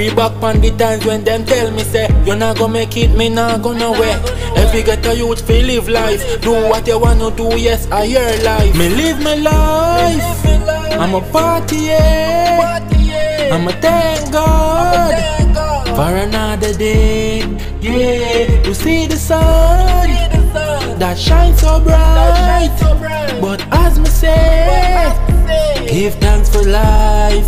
back on the times when them tell me say you not gonna make it, me not gonna wait. If you get a youth feel live life, do what you wanna do, yes, I hear life. Me live my life, I'm a party, yeah. I'm a thank God for another day, yeah. To see the sun that shines so bright, but as me say, give thanks for life,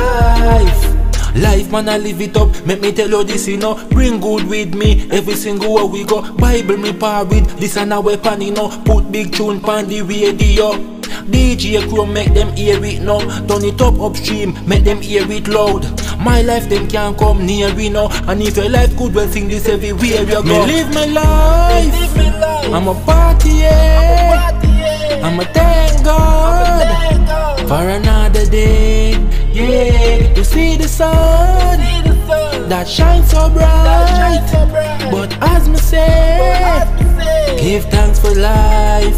life man, I live it up. Make me tell you this, you know. Bring good with me every single way we go. Bible me par with this and a weapon, you know. Put big tune pan the radio. DJ crew make them hear it now. Turn it up upstream, make them hear it loud. My life them can't come near me now. And if your life good, well sing this everywhere you go. Me live my life, I'm a party, yeah. I'm a thank God for another day, yeah. To see the sun that shines so bright, but as me say, give thanks for life.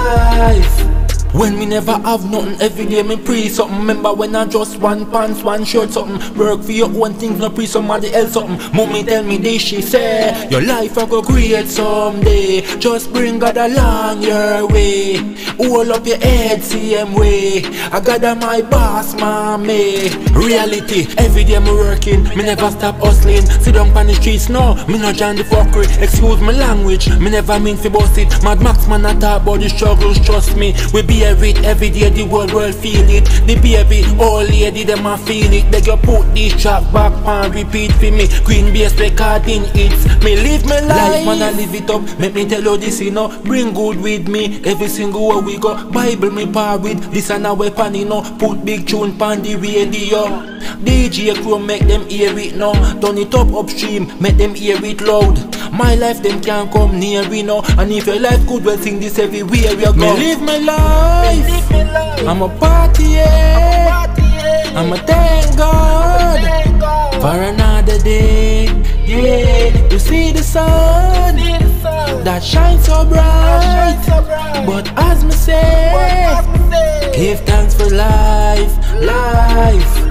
When me never have nothing, every day me pre something. Remember when I just one pants, one shirt something. Work for your own things, no pre somebody else something. Mommy tell me this, she say your life I go great someday. Just bring God along your way. Hold up your head same way. I got my boss, mommy. Reality, every day me working, me never stop hustling. Sit down on the streets, no, me no join the fuckery. Excuse my language, me never mean to boss it. Mad Max man I talk about the struggles, trust me. We be it every day, the whole world feel it. The baby, old lady, them a feel it. They go put this track back and repeat for me. Greenbase recording hits. Me live my life, man, I live it up. Make me tell you this, you know. Bring good with me every single way we go. Bible me par with this and a weapon, you know. Put big tune pan the radio. DJ crew make them hear it now. Turn it up upstream, make them hear it loud. My life them can't come near me now. And if your life good, well sing this everywhere you go. Me live my life, I'm a party, yeah. I'm a thank God for another day, yeah. To see the sun that shines so bright, but as me say, give thanks for life.